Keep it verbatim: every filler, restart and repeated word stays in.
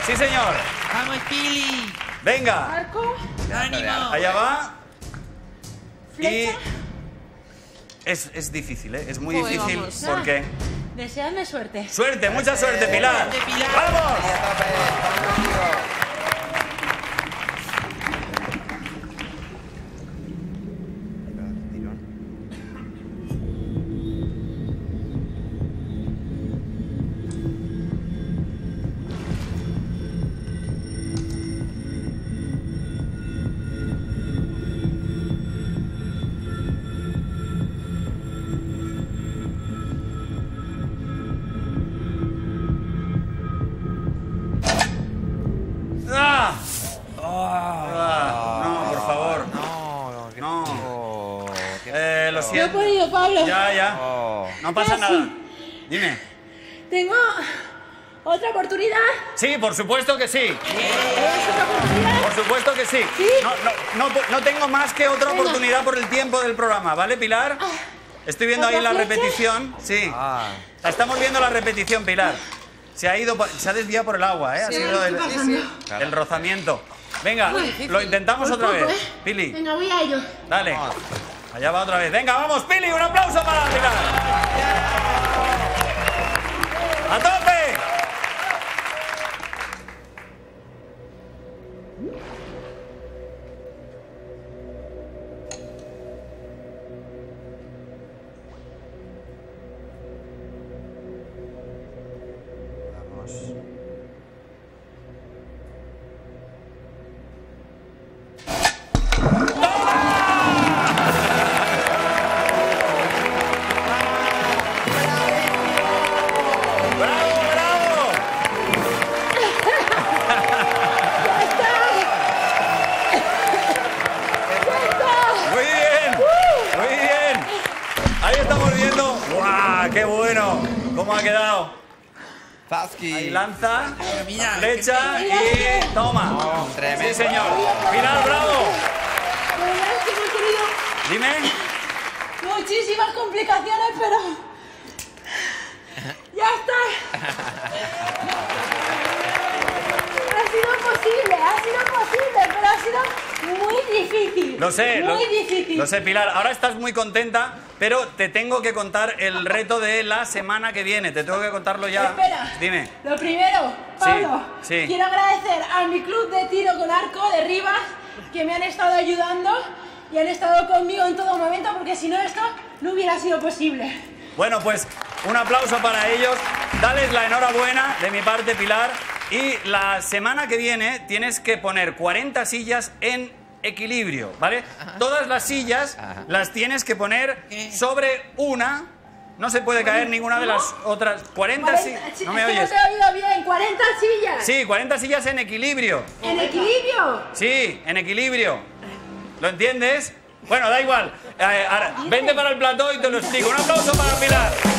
Sí, señor. ¡Vamos, Pili! Venga. Arco. ¡Ánimo! Allá va. Flecha. Y... Es, es difícil, ¿eh? Es muy Joder, difícil vamos. porque... Deseadme suerte. Suerte, mucha suerte, Pilar. Suerte, Pilar. ¡Vamos! ¡Ah! Ah, no, por favor. No, no, que No. no. que- Eh, lo No he siento. podido, Pablo. Ya, ya. Oh. No pasa Casi. nada. Dime. Tengo otra oportunidad. Sí, por supuesto que sí. ¿Es otra oportunidad? Por supuesto que sí. ¿Sí? No, no, no, no tengo más que otra Venga. oportunidad por el tiempo del programa, ¿vale, Pilar? Estoy viendo ahí ¿Otra la flecha? repetición. Sí. Ah. La estamos viendo la repetición, Pilar. Se ha ido, por- se ha desviado por el agua, ¿eh? Ha sido el, el rozamiento. Venga, lo intentamos otra Poco, vez. ¿eh? Pili, Venga, voy a ello. dale. Allá va otra vez. Venga, vamos, Pili, un aplauso para Pilar. ¡A tope! Vamos. ¡Bravo, bravo! Muy bien, muy bien. Ahí estamos viendo. ¡Guau! ¡Qué bueno! ¿Cómo ha quedado? Zaski. Ahí lanza, Mira, flecha y toma. Oh, tremendo. Sí, señor. Pilar, bravo. De verdad es que hemos tenido Dime. muchísimas complicaciones, pero... ¡Ya está! Ha sido posible, ha sido posible, pero ha sido muy difícil. Lo sé, Muy lo, difícil. lo sé, Pilar. Ahora estás muy contenta, pero te tengo que contar el reto de la semana que viene. Te tengo que contarlo ya. Espera. Dime. Lo primero, Pablo, sí. quiero agradecer a mi club de tiro con arco de Rivas, que me han estado ayudando y han estado conmigo en todo momento, porque si no esto no hubiera sido posible. Bueno, pues un aplauso para ellos. Dales la enhorabuena de mi parte, Pilar. Y la semana que viene tienes que poner cuarenta sillas en equilibrio, ¿vale? Todas las sillas Ajá. las tienes que poner ¿Qué? sobre una. No se puede caer ninguna de las otras. cuarenta sillas. cuarenta, ¿No me es que oyes? no te he oído bien, cuarenta sillas. Sí, cuarenta sillas en equilibrio. ¿En equilibrio? Sí, en equilibrio. ¿Lo entiendes? Bueno, da igual. Eh, ahora, vente para el plató y te lo explico. Un aplauso para Pilar.